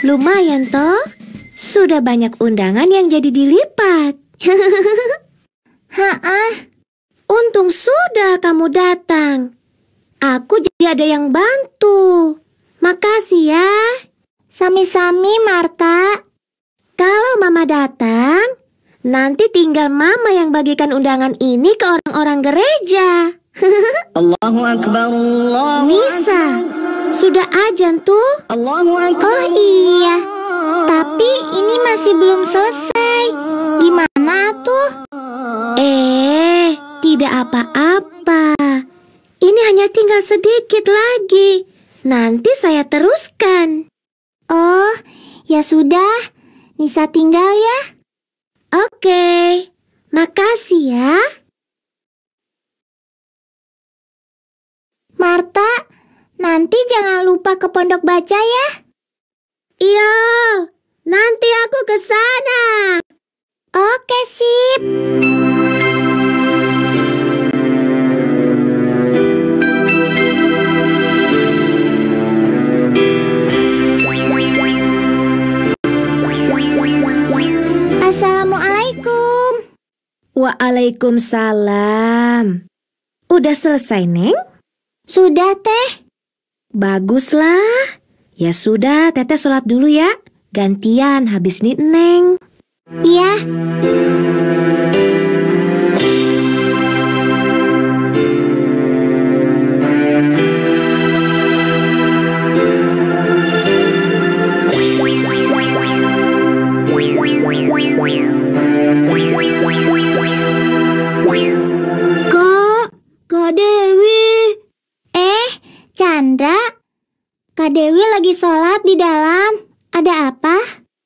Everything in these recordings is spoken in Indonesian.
Lumayan toh, sudah banyak undangan yang jadi dilipat. Untung sudah kamu datang. Aku jadi ada yang bantu. Makasih ya. Sami-sami, Marta. Kalau Mama datang, nanti tinggal Mama yang bagikan undangan ini ke orang-orang gereja. Allahu Akbar, Allahu Nisa, sudah ajan tuh. Allahu Akbar. Oh iya, tapi ini masih belum selesai. Gimana tuh? Tidak apa-apa. Ini hanya tinggal sedikit lagi. Nanti saya teruskan. Oh, ya sudah. Nisa tinggal ya. Oke, makasih ya. Marta, nanti jangan lupa ke pondok baca ya. Iya, nanti aku ke sana. Oke, sip. Assalamualaikum. Waalaikumsalam. Udah selesai, Neng? Sudah, Teh. Baguslah. Ya sudah, Teteh sholat dulu ya. Gantian habis ini Neng. Iya. Kak Dewi. Chandra, Kak Dewi lagi sholat di dalam. Ada apa?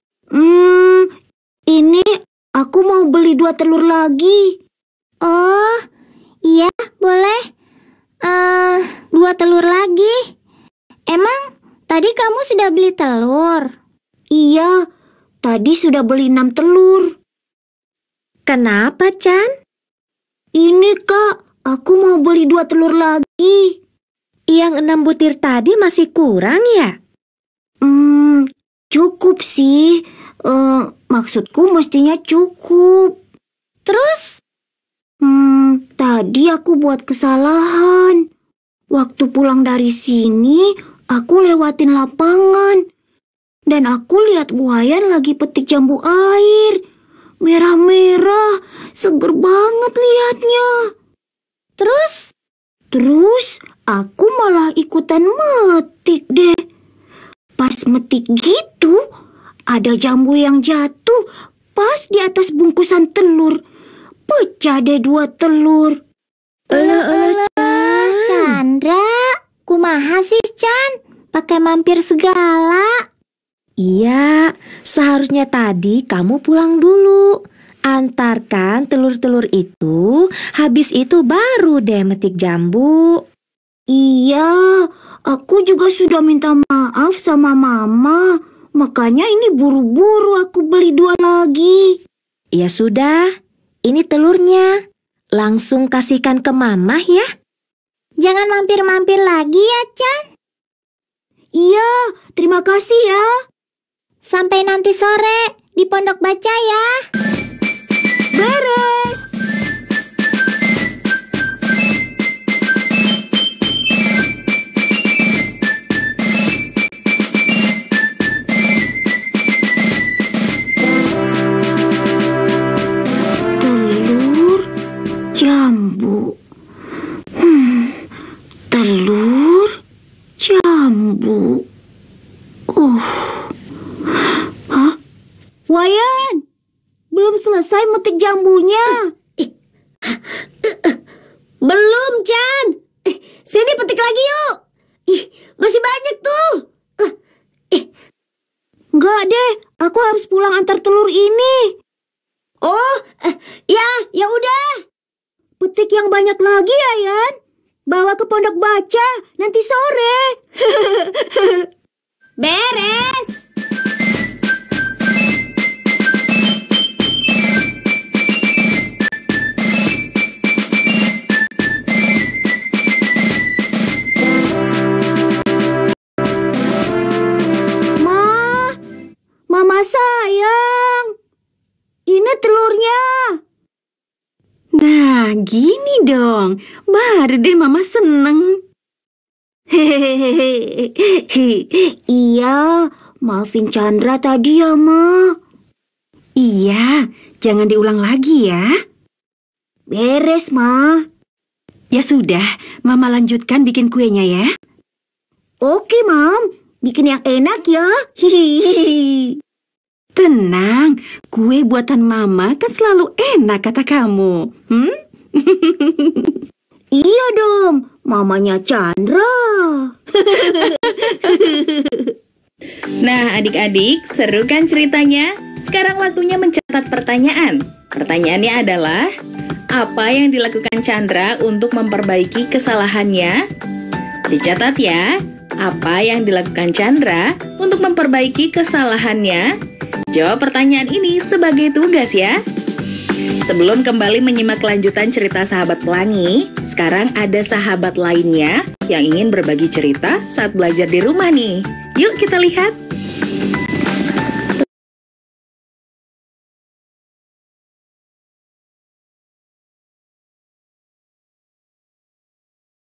Ini aku mau beli 2 telur lagi. Oh, iya boleh. 2 telur lagi. Emang tadi kamu sudah beli telur? Iya, tadi sudah beli 6 telur. Kenapa, Chan? Ini Kak, aku mau beli 2 telur lagi. Yang 6 butir tadi masih kurang ya? Cukup sih. Maksudku mestinya cukup. Terus? Tadi aku buat kesalahan. Waktu pulang dari sini, aku lewatin lapangan. Dan aku lihat buayan lagi petik jambu air. Merah-merah, seger banget lihatnya. Terus aku malah ikutan metik deh. Pas metik gitu, ada jambu yang jatuh pas di atas bungkusan telur. Pecah deh 2 telur. Chandra, kumaha sih Chan? Pakai mampir segala. Iya, seharusnya tadi kamu pulang dulu. Antarkan telur-telur itu, habis itu baru deh metik jambu. Iya, aku juga sudah minta maaf sama Mama. Makanya ini buru-buru aku beli 2 lagi. Ya sudah, ini telurnya. Langsung kasihkan ke Mama ya. Jangan mampir-mampir lagi ya, Chan. Iya, terima kasih ya. Sampai nanti sore di pondok baca ya. Beres. Telur, jambu. Telur, jambu. Hah? Wayan, belum selesai metik jambunya. Belum, Chan. Sini petik lagi yuk. Masih banyak tuh. Enggak deh, aku harus pulang antar telur ini. Oh, ya udah. Petik yang banyak lagi ya, Yan. Bawa ke pondok baca nanti sore. Beres. gini dong, baru deh Mama seneng. Iya, maafin Chandra tadi ya, Ma. Iya, jangan diulang lagi ya. Beres, Ma. Ya sudah, Mama lanjutkan bikin kuenya ya. Oke, Mam. Bikin yang enak ya. Hihihi. Tenang, kue buatan Mama kan selalu enak kata kamu. Iya dong, mamanya Chandra. Nah, adik-adik, seru kan ceritanya? Sekarang waktunya mencatat pertanyaan. Pertanyaannya adalah, apa yang dilakukan Chandra untuk memperbaiki kesalahannya? Dicatat ya, apa yang dilakukan Chandra untuk memperbaiki kesalahannya? Jawab pertanyaan ini sebagai tugas ya. Sebelum kembali menyimak kelanjutan cerita Sahabat Pelangi, sekarang ada sahabat lainnya yang ingin berbagi cerita saat belajar di rumah nih. Yuk kita lihat.